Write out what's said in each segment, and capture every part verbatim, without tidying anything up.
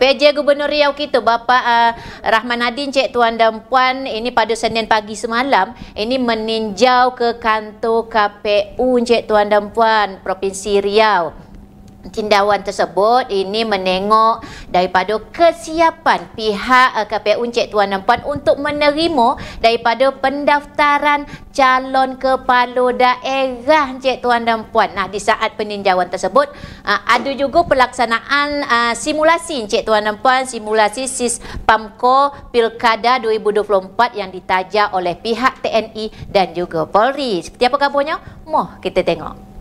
P J Gubernur Riau kita Bapa uh, Rahman Nadin, Cik Tuan dan Puan, ini pada Senin pagi semalam ini meninjau ke kantor K P U Cik Tuan dan Puan Provinsi Riau. Tindawan tersebut ini menengok daripada kesiapan pihak uh, K P U Cik Tuan dan Puan untuk menerima daripada pendaftaran calon kepala daerah Cik Tuan dan Puan. Nah, di saat peninjauan tersebut uh, ada juga pelaksanaan uh, simulasi Cik Tuan dan Puan, simulasi Sispamco Pilkada dua ribu dua puluh empat yang ditaja oleh pihak T N I dan juga Polri. Seperti apa kabarnya? Moh kita tengok.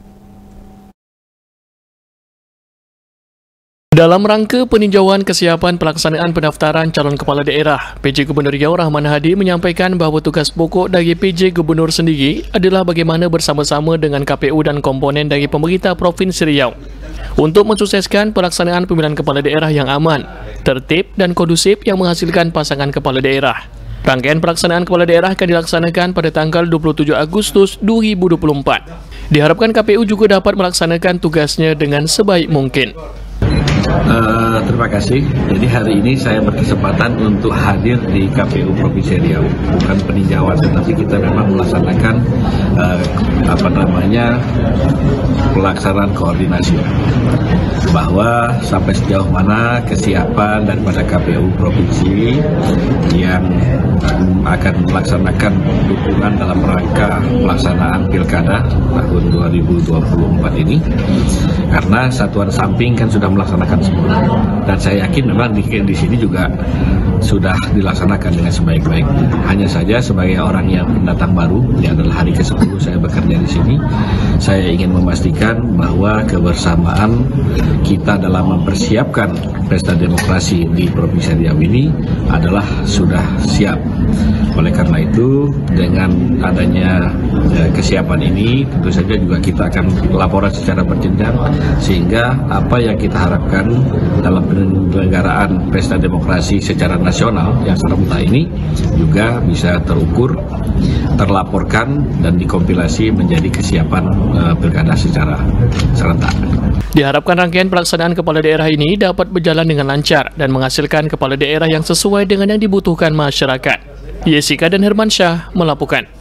Dalam rangka peninjauan kesiapan pelaksanaan pendaftaran calon kepala daerah, P J Gubernur Riau Rahman Hadi menyampaikan bahawa tugas pokok dari P J Gubernur sendiri adalah bagaimana bersama-sama dengan K P U dan komponen dari pemerintah Provinsi Riau untuk mensukseskan pelaksanaan pemilihan kepala daerah yang aman, tertib dan kondusif yang menghasilkan pasangan kepala daerah. Rangkaian pelaksanaan kepala daerah akan dilaksanakan pada tanggal dua puluh tujuh Agustus dua ribu dua puluh empat. Diharapkan K P U juga dapat melaksanakan tugasnya dengan sebaik mungkin. Uh, terima kasih. Jadi hari ini saya berkesempatan untuk hadir di K P U Provinsi Riau. Bukan peninjauan, tetapi kita memang melaksanakan uh, apa namanya pelaksanaan koordinasi. Bahwa sampai sejauh mana kesiapan daripada K P U Provinsi yang akan melaksanakan dukungan dalam rangka pelaksanaan Pilkada tahun dua ribu dua puluh empat ini. Karena satuan samping kan sudah melaksanakan semua, dan saya yakin memang di, di sini juga sudah dilaksanakan dengan sebaik-baiknya. Hanya saja sebagai orang yang pendatang baru, ini adalah hari ke sepuluh saya bekerja di sini, saya ingin memastikan bahwa kebersamaan kita dalam mempersiapkan pesta demokrasi di Provinsi Riau ini adalah sudah siap. Oleh karena itu, dengan adanya eh, kesiapan ini, tentu saja juga kita akan laporan secara berjenjang, sehingga apa yang kita harapkan dalam penyelenggaraan pesta demokrasi secara nasional yang serentak ini juga bisa terukur, terlaporkan dan dikompilasi menjadi kesiapan uh, pilkada secara serentak. Diharapkan rangkaian pelaksanaan kepala daerah ini dapat berjalan dengan lancar dan menghasilkan kepala daerah yang sesuai dengan yang dibutuhkan masyarakat. Jessica dan Hermansyah melaporkan.